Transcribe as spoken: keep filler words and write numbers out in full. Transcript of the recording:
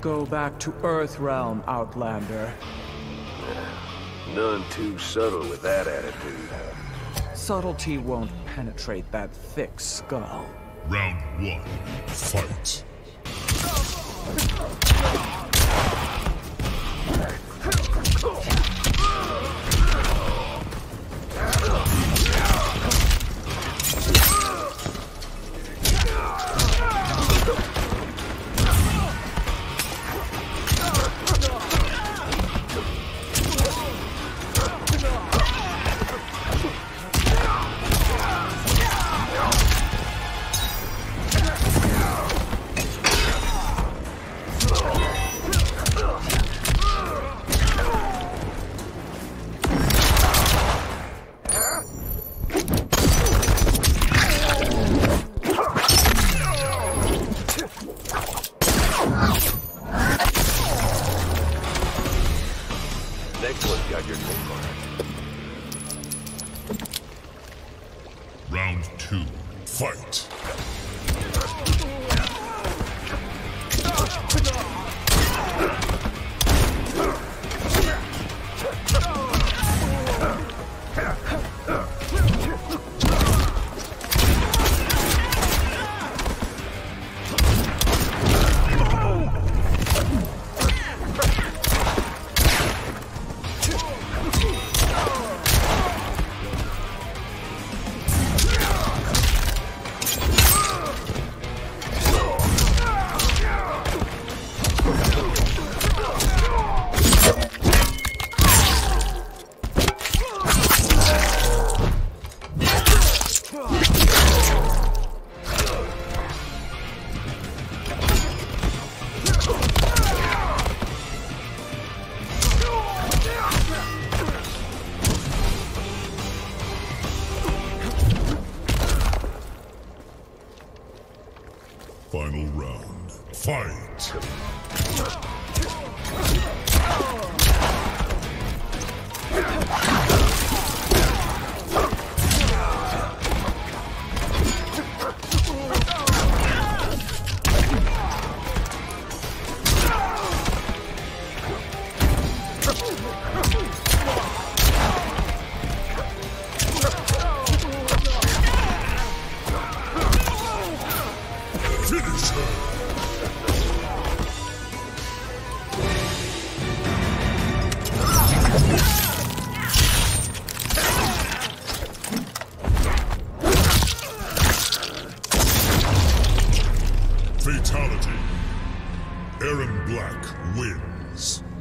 Go back to Earthrealm, Outlander. None too subtle with that attitude. Subtlety won't penetrate that thick skull. Round one, fight. Next one's got your name on it. Round two, fight. Final round, fight! Finish her! Fatality. Erron Black wins.